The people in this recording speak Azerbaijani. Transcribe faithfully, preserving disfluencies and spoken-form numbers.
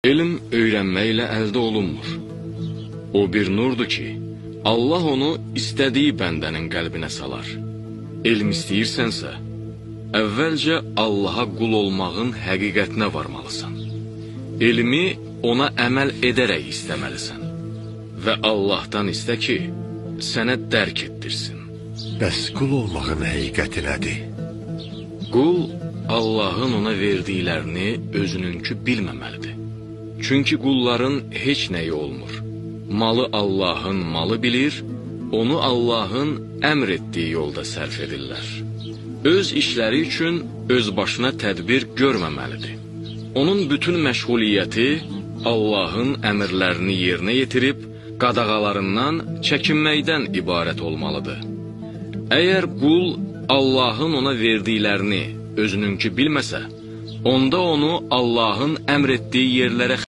Elm öyrənməklə əldə olunmur. O bir nurdur ki, Allah onu istədiyi bəndənin qəlbinə salar. Elm istəyirsənsə, əvvəlcə Allaha qul olmağın həqiqətinə varmalısan. Elmi ona əməl edərək istəməlisən. Və Allahdan istə ki, sənə dərk etdirsin. Bəs qul olmağın həqiqəti nədir? Qul, Allahın ona verdiklərini özününkü bilməməlidir. Çünki qulların heç nəyi olmur. Malı Allahın malı bilir, onu Allahın əmr etdiyi yolda sərf edirlər. Öz işləri üçün öz başına tədbir görməməlidir. Onun bütün məşğuliyyəti Allahın əmrlərini yerinə yetirib, qadağalarından çəkinməkdən ibarət olmalıdır. Əgər qul Allahın ona verdiklərini özününkü bilməsə, onda onu Allahın əmr etdiyi yerlərə